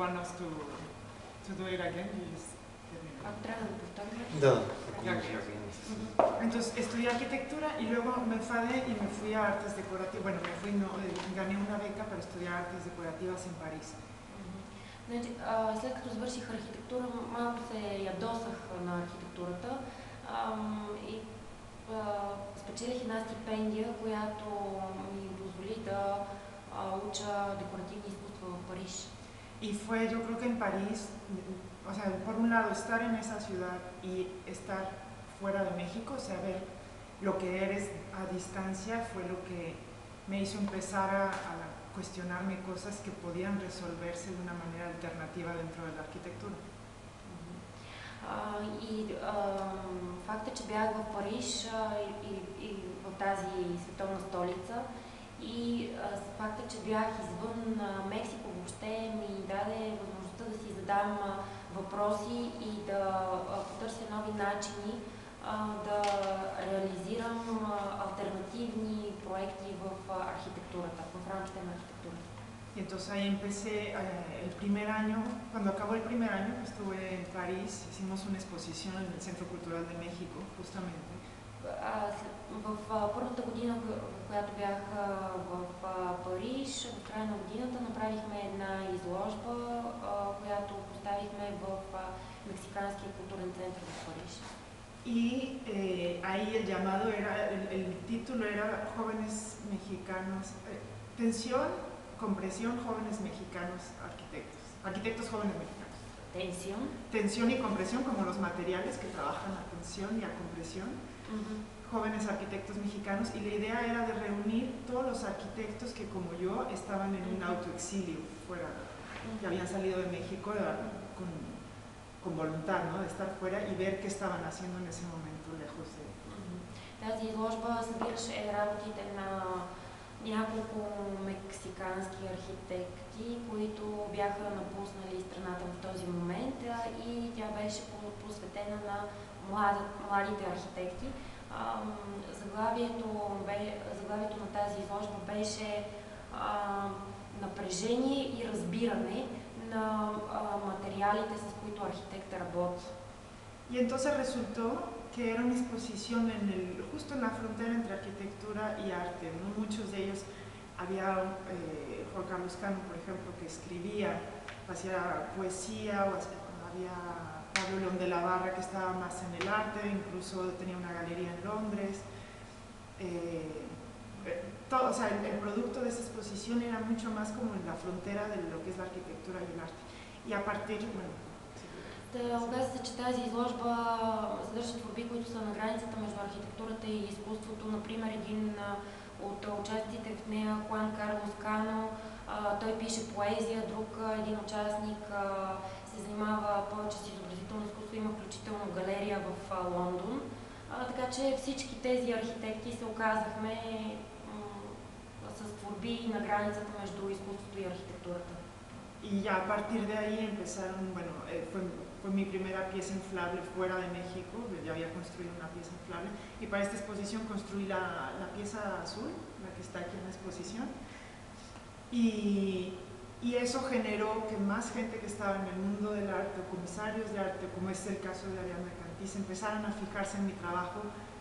want us to do it again? Трябва да повторим. Да. Entonces estudié arquitectura y luego me enfadé y me fui a artes decorativas. Bueno, gané una beca para estudiar artes decorativas en París. След като завърших архитектура, малко се ядосах на архитектурата и спечелих една стипендия, която ми позволи да уча декоративни изкуства в Париж. Y fue, yo creo que en París, o sea, por un lado estar en esa ciudad y estar fuera de México, o sea, ver lo que eres a distancia fue lo que me hizo empezar a cuestionarme cosas que podían resolverse de una manera alternativa dentro de la arquitectura. Факта, че бях в Париж и в тази световна столица и факта, че бях извън Мексико въобще ми даде възможността да си задам въпроси и да потърся нови начини да реализирам альтернативни проекти в архитектурата, в рамките на архитектурата. Y entonces ahí empecé el primer año, cuando acabó el primer año estuve en París, hicimos una exposición en el Centro Cultural de México, justamente. В първата година, в която бях в Париж, в края на годината направихме една изложба, която поставихме в Мексиканския културен център в Париж. Y ahí el llamado era, el título era Jóvenes Mexicanos, Tensión, Compresión, Jóvenes Mexicanos Arquitectos, Arquitectos Jóvenes Mexicanos. Tensión. Tensión y compresión, como los materiales que trabajan a tensión y a compresión. Jóvenes arquitectos mexicanos, y la idea era de reunir todos los arquitectos que como yo estaban en un autoexilio fuera, que habían salido de México con voluntad, ¿no?, de estar fuera y ver qué estaban haciendo en ese momento lejos de... Тази изложба събираше работите на няколко мексикански архитекти, които бяха напуснали страната в този момент и тя беше посветена на младите архитекти. Заглавието на тази изложба беше напрежение и разбиране на материалите, с които архитекта работи. Y entonces resultó que era una exposición justo en la frontera entre arquitectura y arte, ¿no? Muchos de ellos, había Juan Carlos Cano, por ejemplo, que escribía, hacía poesía, o había Pablo León de la Barra, que estaba más en el arte, incluso tenía una galería en Londres. O sea, el producto de esa exposición era mucho más como en la frontera de lo que es la arquitectura y el arte. Y a partir, bueno... Оказа се, че тази изложба съдържа творби, които са на границата между архитектурата и изкуството. Например, един от участниците в нея, Хуан Карлос Кано, той пише поезия, един участник се занимава повече с изобразително изкуство, има включително галерия в Лондон. Така че всички тези архитекти се оказахме с творби на границата между изкуството и архитектурата. Y ya a partir de ahí empezaron, bueno, fue mi primera pieza inflable fuera de México, ya había construido una pieza inflable, y para esta exposición construí la pieza azul, la que está aquí en la exposición, y eso generó que más gente que estaba en el mundo del arte, o comisarios de arte, como es el caso de Ariadna Cantís, empezaran a fijarse en mi trabajo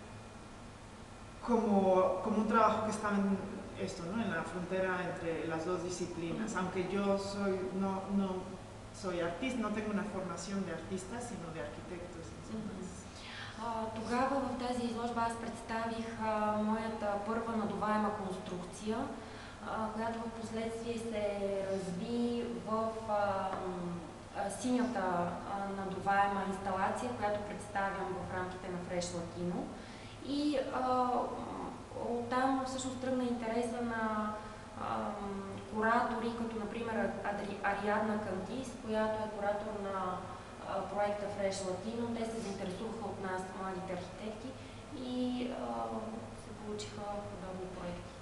como un trabajo que estaba en la frontera entre las dos disciplinas, aunque yo no soy artista, no tengo una formación de artista, sino de arquitectos. Тогава в тази изложба аз представих моята първа надуваема конструкция, която в последствие се разви в синята надуваема инсталация, която представям в рамките на Fresh Latino. И оттам всъщност тръгна интереса на куратори, като например Ариадна Кантис, която е куратор на проекта Fresh Latino. Те се заинтересуваха от нас, младите архитекти, и се получиха подобни проекти.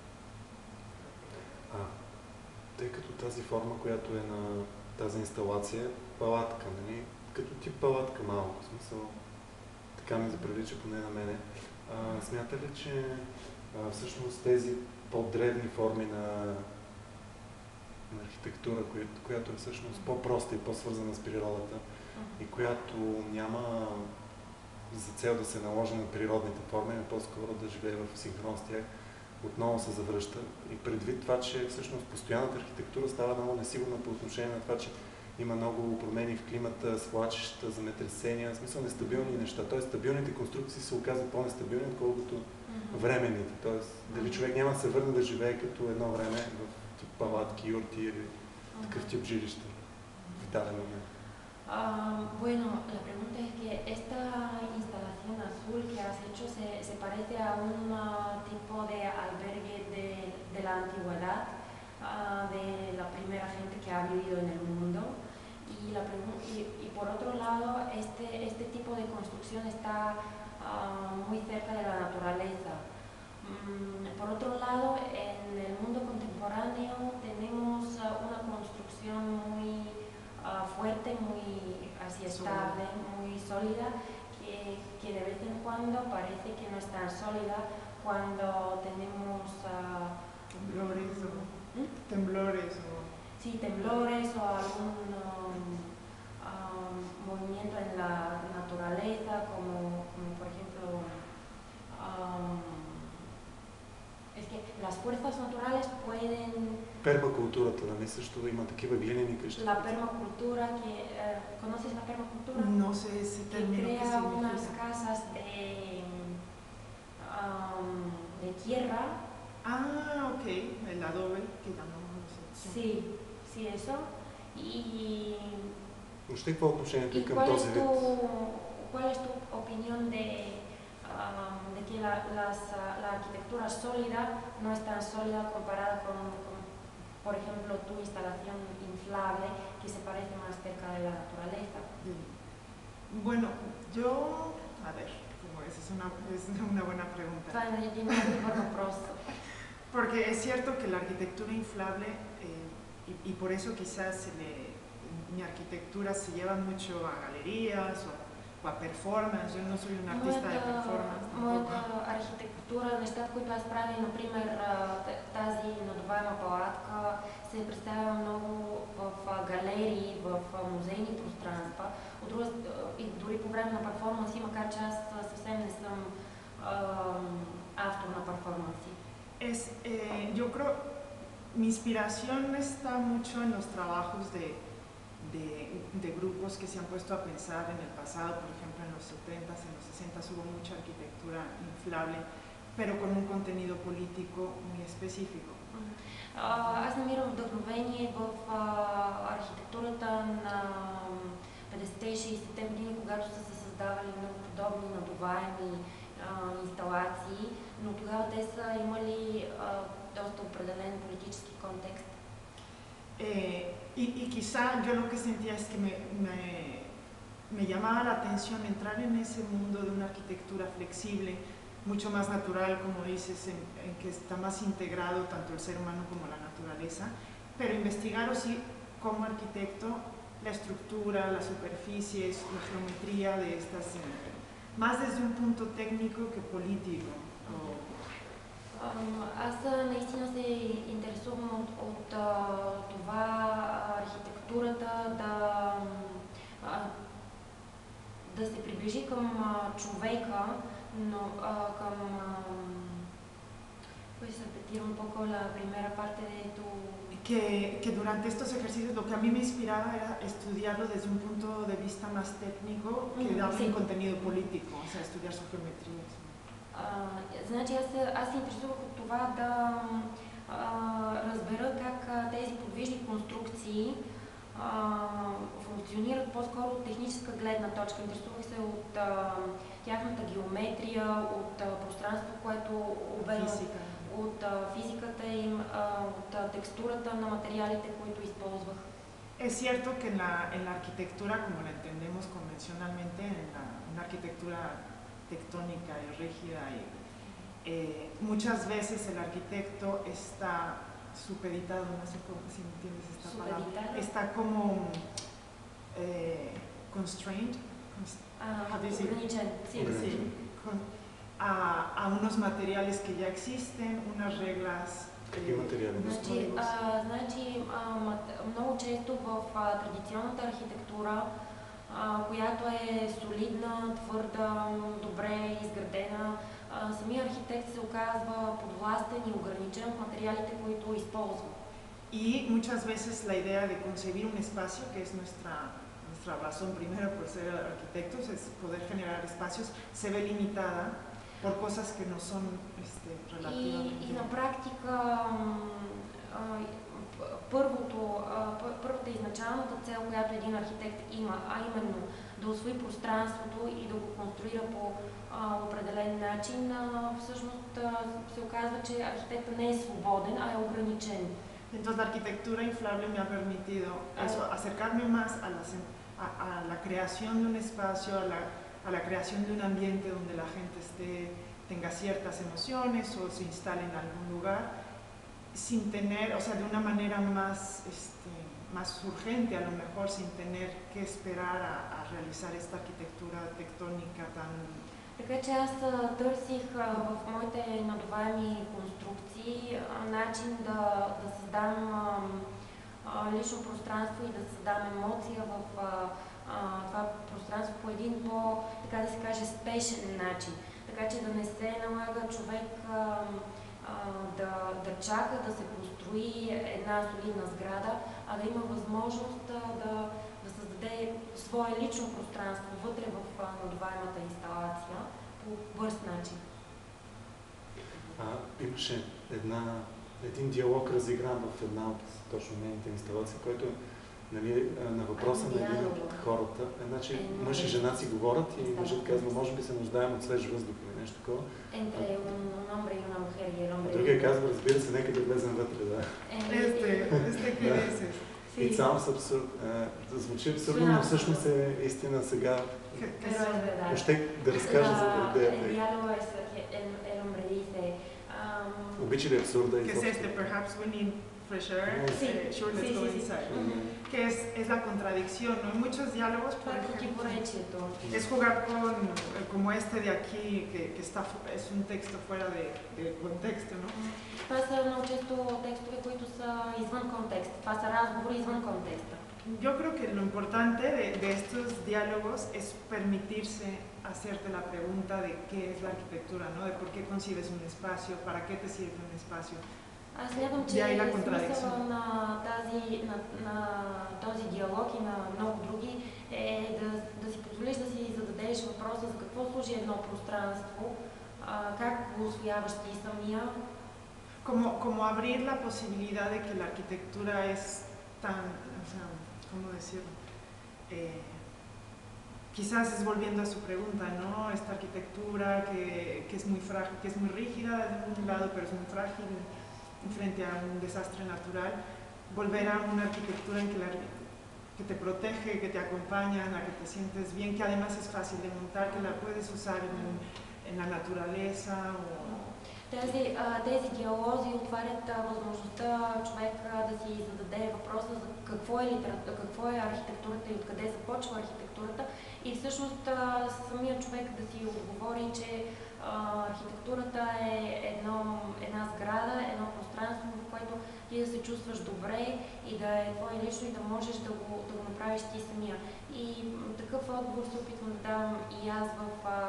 Тъй като тази форма, която е на тази инсталация, палатка, нали? Като тип палатка малко, в смисъл, така ми заприлича поне на мене. Смята ли, че всъщност тези по-древни форми на архитектура, която е всъщност по-проста и по-свързана с природата и която няма за цел да се наложи на природните форми, а по-скоро да живее в синхрон с тях, отново се завръща. И предвид това, че всъщност постоянната архитектура става много несигурна по отношение на това, че има много промени в климата, свлачища, земетресения, в смисъл нестабилни неща. Тоест стабилните конструкции се оказват по-нестабилни, отколкото временните. Тоест дали човек няма да се върне да живее като едно време в тип палатки, юрти или такъв тип жилища в даден момент. Bueno, la pregunta es que esta instalación azul que has hecho se parece a un tipo de albergue de la antigüedad, de la primera gente que ha vivido en el mundo. Y por otro lado, este tipo de construcción está muy cerca de la naturaleza. Por otro lado, en el mundo contemporáneo tenemos una construcción muy fuerte, muy así estable, muy sólida, que de vez en cuando parece que no es tan sólida cuando tenemos temblores o sí, temblores o algún movimiento en la naturaleza, como por ejemplo es que las fuerzas naturales pueden... Пермакултурата, нали също има такива глинени къщи? La permacultura, ¿conoces la permacultura? No sé ese término que que crea unas significa. casas de tierra. Ah, ok, el adobe que llamamos nosotros. Sí, sí, eso. Y Въобще какво е отношението и към този вид? ¿Cuál es tu opinión de que la arquitectura sólida no es tan sólida comparada con, por ejemplo, tu instalación inflable que se parece más cerca de la naturaleza? Bueno, yo, a ver, como es una buena pregunta. Porque es cierto que la arquitectura inflable, y por eso quizás mi arquitectura se lleva mucho a galerías o a performance. Yo no soy un artista de performance. Моята архитектура, нещата, които аз правя, например тази надуваема палатка, се представя много в галерии, в музейни пространства. От друга, и дори по време на перформанси, макар че аз съвсем не съм автор на перформанси. Yo creo, mi inspiración está mucho en los trabajos de grupos que se han puesto a pensar en el pasado, por ejemplo en los 70s, en los 60s hubo mucha arquitectura inflable, pero con un contenido político muy específico. Аз намирам вдъхновение в архитектурата на 50-те и 60-те години, когато са се създавали много подобни надуваеми инсталации, но тогава те са имали доста определен политически контекст. Y quizá yo lo que sentía es que me llamaba la atención entrar en ese mundo de una arquitectura flexible, mucho más natural, como dices, en que está más integrado tanto el ser humano como la naturaleza, pero investigar así como arquitecto la estructura, las superficies, la geometría de estas, más desde un punto técnico que político. Аз наистина се интересувам от това архитектурата да се приближи към човека, но към... Puedes repetir un poco la primera parte de tu... Que durante estos ejercicios lo que a mí me inspiraba era estudiarlo desde un punto de vista más técnico que darle un contenido político, o sea, estudiar su geometría. Значи аз се интересувах от това да разбера как тези подвижни конструкции функционират по-скоро от техническа гледна точка. Интересувах се от тяхната геометрия, от пространството, което обема, от физиката им, от текстурата на материалите, които използвах. Es cierto que en la arquitectura, como la entendemos convencionalmente, en una arquitectura tectónica y rígida, muchas veces el arquitecto está supeditado, no sé si me entiendes esta palabra, está como constrained, a unos materiales que ya existen, unas reglas. Какви материали? Значи много често в традиционната архитектура, която е солидна, твърда, добре изградена, самия архитект се оказва подвластен и ограничен в материалите, които използва. Y muchas veces la idea de concebir un espacio, que es nuestra razón primero por ser arquitectos, es poder generar espacios, se ve limitada por cosas que no son relativamente... И на практика първата изначалната цел, която един архитект има, а именно да усвои пространството и да го конструира по определен начин, всъщност се оказва, че архитектът не е свободен, а е ограничен. Entonces la arquitectura inflable me ha permitido eso, acercarme más a la creación de un espacio, a la creación de un ambiente donde la gente tenga ciertas emociones o se instale en algún lugar, sin tener, o sea, de una manera más urgente, a lo mejor sin tener que esperar a realizar esta arquitectura tectónica tan... Така че аз търсих в моите надуваеми конструкции начин да създам лично пространство и да създам емоция в това пространство по един така да се каже, спешен начин. Така че да не се налага човек да чака да се построи една солидна сграда, а да има възможност да създаде свое лично пространство вътре в надуваемата инсталация по бърз начин. Имаше един диалог разигран в една от точно нейните инсталации, който на въпроса на един от хората, значи мъж и жена си говорят и мъжът казва, може би се нуждаем от свеж въздух или нещо такова. Другия казва, разбира се, нека да влезем вътре, да. It sounds absurd. Звучи абсурдно, но всъщност е истина сега. Още да разкажа за идеята. Обича ли абсурда? Que es perhaps we need fresh air. Sure, let's go inside. Que es la contradicción, ¿no? En muchos diálogos, por ejemplo, es jugar con, como este de aquí, que es un texto fuera de contexto, ¿no? Това са много често текстове, които са извън контекст. Това са разговори извън контекста. Yo creo que lo importante de estos diálogos es permitirse hacerte la pregunta de qué es la arquitectura, ¿no? De por qué concibes un espacio, para qué te sirve un espacio. Аз смятам, че смисъла на този диалог и на много други е да си позволиш да си зададеш въпроса за какво служи едно пространство, как го усвояваш ти самия. Como abrir la posibilidad de que la arquitectura es tan, o sea, ¿cómo decirlo? Quizás es volviendo a su pregunta, ¿no? Esta arquitectura que es muy frágil, que es muy rígida de un lado, pero es muy frágil frente a un desastre natural. Volver a una arquitectura en que te protege, que te acompaña, en la que te sientes bien, que además es fácil de montar, que la puedes usar en la naturaleza o... Тези диалози отварят възможността човек да си зададе въпроса за какво е архитектурата и откъде започва архитектурата и всъщност самият човек да си отговори, че архитектурата е една сграда, едно пространство, в което ти да се чувстваш добре и да е твое лично и да можеш да го направиш ти самия. И такъв отговор се опитвам да давам и аз в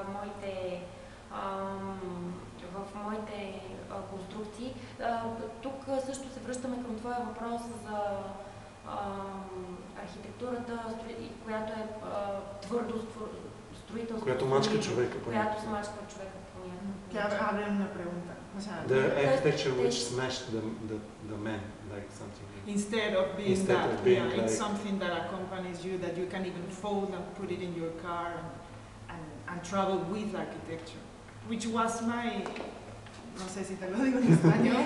моите конструкции. Тук също се връщаме към твоя въпрос за архитектурата, която е твърдо строителство. Която мачка човека. Която смачка човека по някакъв. The architecture which smashed the man, like something. Instead of being it's something that accompanies you, that you can even fold and put it in your car and travel with architecture. Which was my, no sé si te lo digo en español,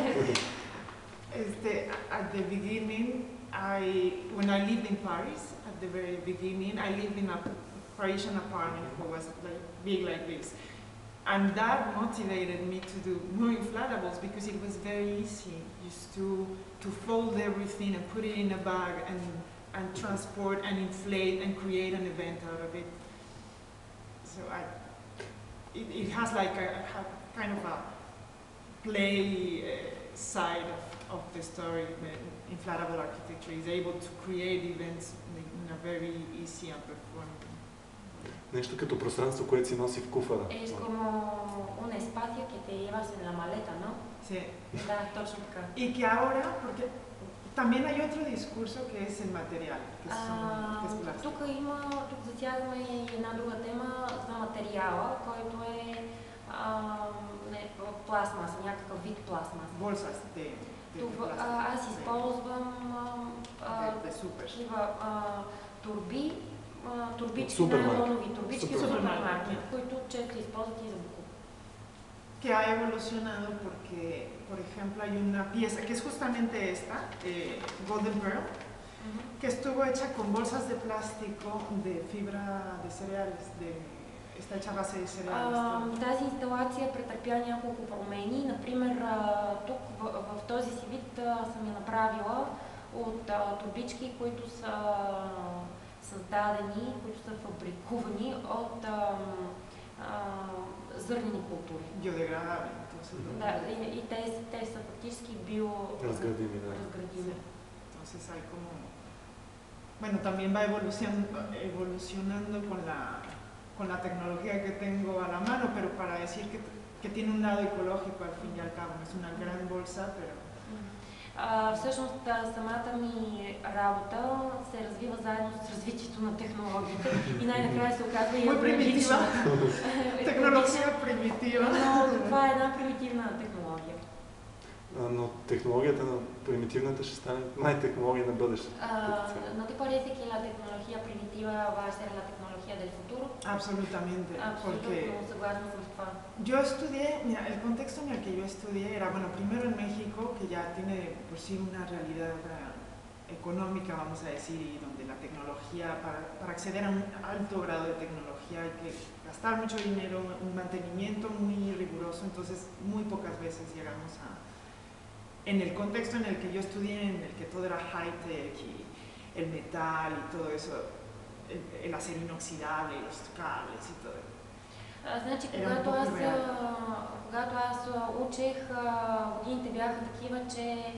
at the beginning, when I lived in Paris, at the very beginning, I lived in a Parisian apartment that was like big like this. And that motivated me to do more inflatables because it was very easy just to fold everything and put it in a bag and transport and inflate and create an event out of it. So it has like a kind of a play side of the story, inflatable architecture is able to create events in a very easy and performant. Нещо като пространство, което си носи в куфара. Es como un espacio que te llevas en la maleta, ¿no? Sí. Да, точно така. Y que ahora, porque también hay otro discurso que es el material, que es plástico. Тук засягаме и една друга тема за материала, който е пластмаса, някакъв вид пластмаса. Bolsas de plástico. Аз използвам такива турби, турбички, найлонови турбички в супермаркет, които често използват и за буклук. Que ha evolucionado porque, por ejemplo, hay una pieza que es justamente esta, Golden Pearl, que estuvo hecha con bolsas de plástico de fibra de cereales, está hecha a base de cereales. Тази инсталация претърпя няколко промени. Например, тук в този си вид съм я направила от турбички, които са създадени, които са фабрикувани от зърнени култури. Биодеградабли. Да, и те са фактически разградими. Entonces hay como... Bueno, también va evolucionando con la tecnología que tengo a la mano, pero para decir que tiene un lado ecológico al fin y al cabo. Es una gran bolsa, pero... Всъщност самата ми работа се развива заедно с развитието на технологията и най-накрая се оказва и екологична. Технология примитива. Но това е една примитивна технология. Но технологията на примитивната ще стане най-технология на бъдещето. ¿No te parece que la tecnología primitiva va a ser la tecnología del futuro? Absolutamente. Absolutamente, согласна съм с това. Yo estudié, mira, el contexto en el que yo estudié era, bueno, primero en México, que ya tiene por sí una realidad económica, vamos a decir, y donde la tecnología, para acceder a un alto grado de tecnología hay que gastar mucho dinero, un mantenimiento muy riguroso, entonces muy pocas veces llegamos a... En el contexto en el que yo estudié, en el que todo era high-tech y el metal y todo eso, el acero inoxidable, los cables y todo. Значи, когато аз учех, годините бяха такива, че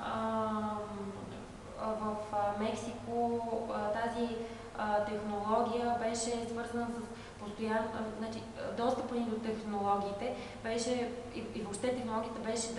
в Мексико тази технология беше свързана с постоянно, значи, достъпа ни до технологиите беше, и въобще технологията беше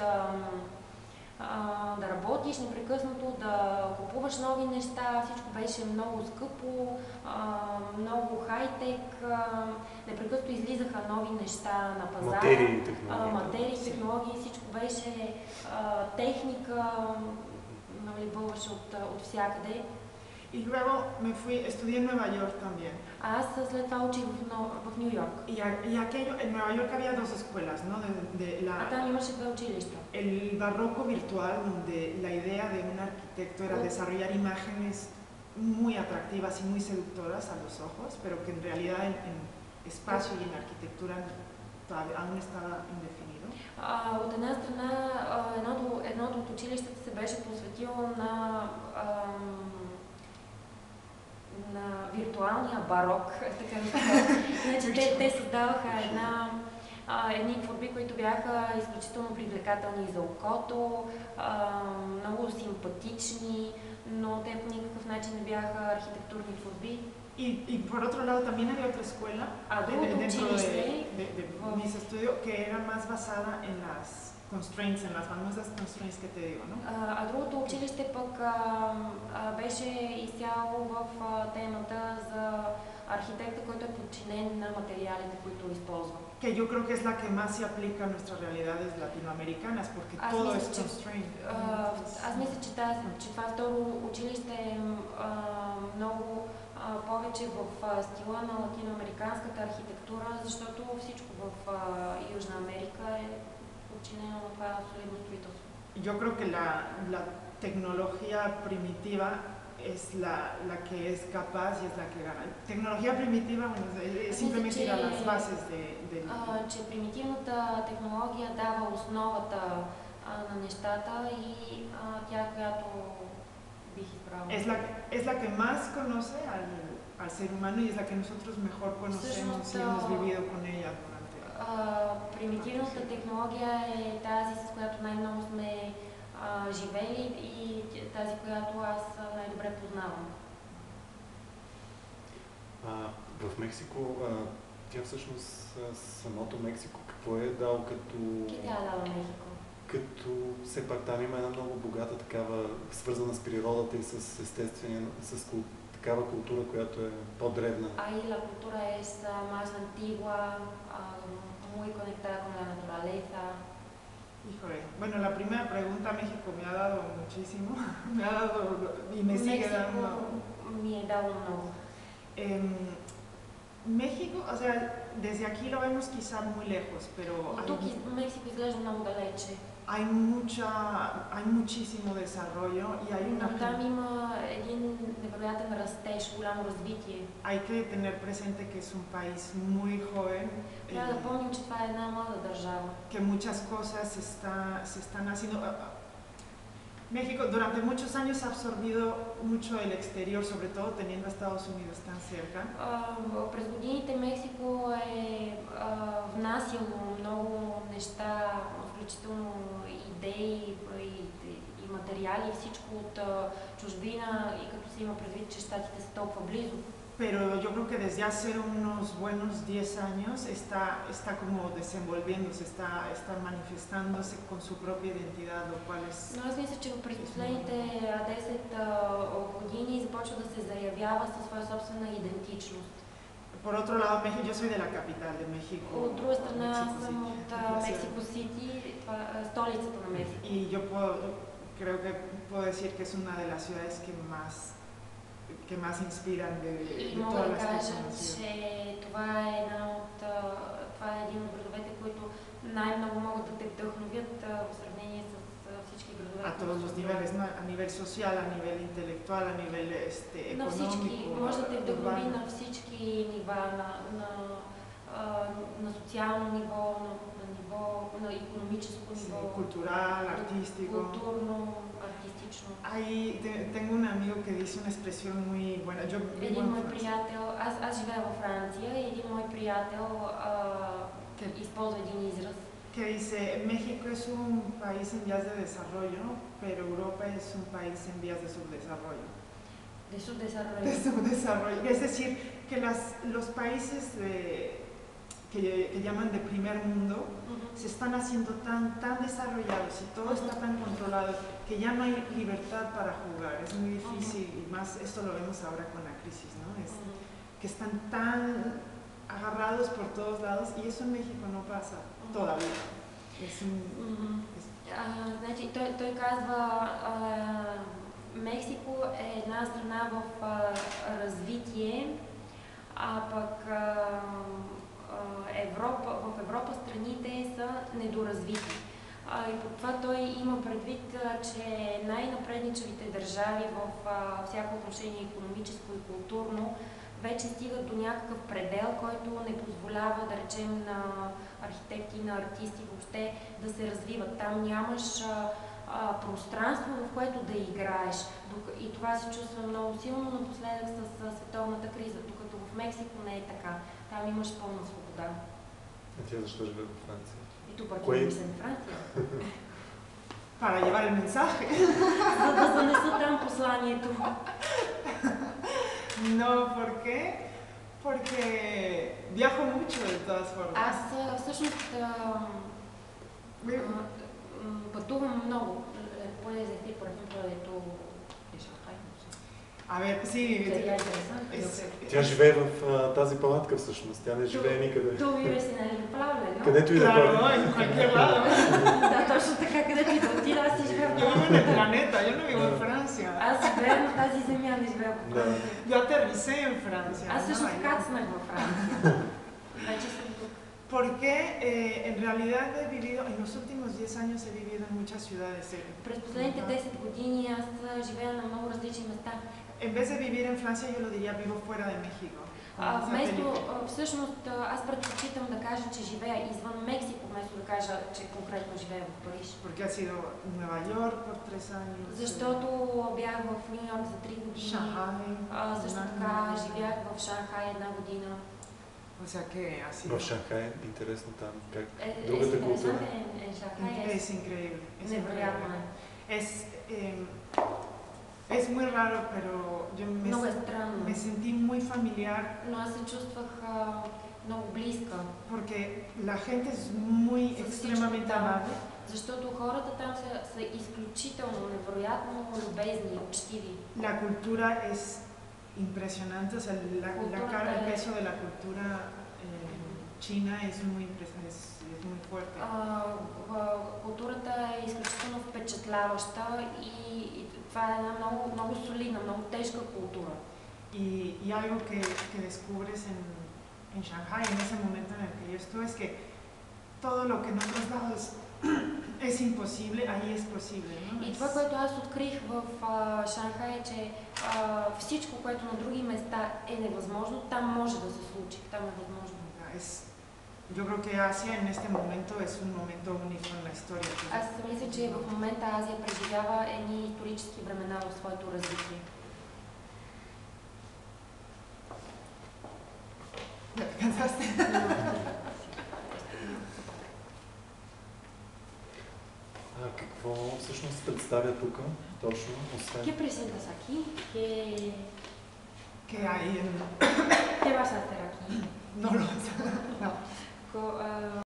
да работиш непрекъснато, да купуваш нови неща, всичко беше много скъпо, много хай-тек, непрекъснато излизаха нови неща на пазара. Материи, технологии, всичко беше техника, бълваше от всякъде. Y luego me fui, estudié en Nueva York también. Аз след това учих в Ню Йорк. Y aquello, en Nueva York había dos escuelas, ¿no? Там имаше две училища. El barroco virtual, donde la idea de un arquitecto era desarrollar imágenes muy atractivas y muy seductoras a los ojos, pero que en realidad en espacio y en arquitectura todavía aún estaba indefinido. От една страна, едното от училищата се беше посветило на виртуалния барок, така да кажа. Значи, те създаваха едни творби, които бяха изключително привлекателни за окото, много симпатични, но те по никакъв начин не бяха архитектурни творби. Y por otro lado también había otra escuela dentro de mis estudios que era más basada en las constraints, en las famosas constraints que te digo, ¿no? А другото училище пък беше изцяло в темата за архитекта, който е подчинен на материалите, които използва. Que yo creo que es la que más se aplica a nuestras realidades latinoamericanas, porque todo es constraint. Аз мисля, че това второ училище е много повече в стила на латиноамериканската архитектура, защото всичко в Южна Америка е подчинено на това солидно строителство. Yo creo que la tecnología primitiva es la que es capaz y es la que gana. Tecnología primitiva, bueno, es simplemente ir a las bases de... че примитивната технология дава основата на нещата и тя, която бих избрала. Es la que más conoce al ser humano y es la que nosotros mejor conocemos y hemos vivido con ella durante... Примитивната технология е тази, с която най-много сме живели и тази, която аз най-добре познавам. В Мексико, тя всъщност самото Мексико какво е дал като... Тя е дала Мехико. Като все пак там има една много богата такава, свързана с природата и с естествения, с такава култура, която е по-древна. Ahí la cultura es más antigua, muy conectada con la naturaleza. Híjole, bueno, la primera pregunta, México me ha dado muchísimo, me ha dado y me sigue dando. Me ha dado много. México, o sea, desde aquí lo vemos quizá muy lejos, pero Тук Мексико изглежда много далече. hay muchísimo desarrollo y hay una... Там има един невероятен растеж, голямо развитие. Hay que tener presente que es un país muy joven. Трябва да помним, че това е една млада държава. Que muchas cosas se están haciendo. México durante muchos años ha absorbido mucho el exterior, sobre todo teniendo a Estados Unidos tan cerca. През годините Мексико е внасяло много неща, включително идеи и материали, всичко от чужбина, и като се има предвид, че щатите са толкова близо. Pero yo creo que desde hace unos buenos 10 años está como desenvolviéndose, está manifestándose con su propia identidad, lo cual es... Но аз мисля, че през последните 10 години започва да се заявява със своя собствена идентичност. Por otro lado, México, yo soy de la capital de México. От друга страна, аз съм от Мексико Сити, столицата на Мексико. Y yo creo que puedo decir que es una de las ciudades que más inspiran de todas las que he conocido. Че това е един от градовете, които най-много могат да те вдъхновят в сравнение с всички градове. A todos los niveles, ¿no? A nivel social, a nivel intelectual, a nivel на всички, económico. може да те вдъхнови на всички нива, на социално ниво, на икономическо ниво, cultural, artístico. културно, артистично. Tengo un amigo que dice una expresión muy buena. Yo vivo Един en мой Francia. приятел, аз живея във Франция и един мой приятел използва един израз. Que dice, México es un país en vías de desarrollo, pero Europa es un país en vías de subdesarrollo. De subdesarrollo. De subdesarrollo. Es decir, que los países que llaman de primer mundo se están haciendo tan desarrollados y todo está tan controlado que ya no hay libertad para jugar. Es muy difícil y más esto lo vemos ahora con la crisis, ¿no? Que están tan agarrados por todos lados y eso en México no pasa todavía. Значи, той казва, Мексико е една страна в развитие, а пък в Европа страните са недоразвити. И по това той има предвид, че най-напредничавите държави в всяко отношение икономическо и културно вече стигат до някакъв предел, който не позволява, да речем, на архитекти, на артисти въобще да се развиват. Там нямаш пространство, в което да играеш. И това се чувства много силно напоследък с световната криза, докато в Мексико не е така. Там имаш пълна свобода. А тя защо живее в Франция? И тук пък имаме се на Франция. Para llevar el mensaje. За да занеса там посланието. No, ¿por qué? Porque viajo mucho de todas formas. Аз всъщност пътувам много. Puedes decir, por ejemplo, de tu Шанхай. A ver, sí. Sería interesante. Тя живее в тази палатка всъщност, тя не живее никъде. Tú vives en el Plable, ¿no? Където и да Claro, ходим. en cualquier lado. Да, точно така, където и да отида, аз си живея в Yo vivo en el planeta, yo no vivo en Francia. Аз живея на тази земя, не живея в Франция. Yo aterricé en Francia. Аз също ¿no? кацнах във Франция. Вече съм тук. Porque en realidad he vivido, en los últimos 10 años he vivido en muchas ciudades. През последните 10 години аз живея на много различни места. En vez de vivir en Francia, yo lo diría vivo fuera de México. Вместо, всъщност, аз предпочитам да кажа, че живея извън Мексико, вместо да кажа, че конкретно живея в Париж. Porque ha sido Nueva York por 3 años. Защото бях в Ню Йорк за 3 години. Шанхай. Също така живях в Шанхай 1 година. O sea que así. В Шанхай, интересно там, как Es другата култура. interesante en Shanghai. Es increíble. Невероятно е. Es muy raro, pero yo Много е странно. me sentí muy familiar. Но аз се чувствах много близка. Porque la gente es muy extremadamente amable. Защото хората там са изключително, невероятно любезни, учтиви. La cultura es impresionante, o sea, el peso de la cultura china es muy fuerte. Културата е изключително впечатляваща и това е една много солидна, много тежка култура. Y algo que descubres en Shanghai, en ese momento en el que yo estuve, es que todo lo que en otros lados es imposible, ahí es posible, ¿no? И това, което аз открих в Шанхай е, че всичко, което на други места е невъзможно, там може да се случи, там е възможно. Yo creo que Asia en este momento es un momento único en la historia. Аз мисля, че в момента Азия преживява едни исторически времена в своето развитие. ¿Ya te cansaste? Какво всъщност представя тук точно? ¿Qué presentas aquí? ¿Qué hay en...? ¿Qué vas a hacer aquí? No lo sé. No.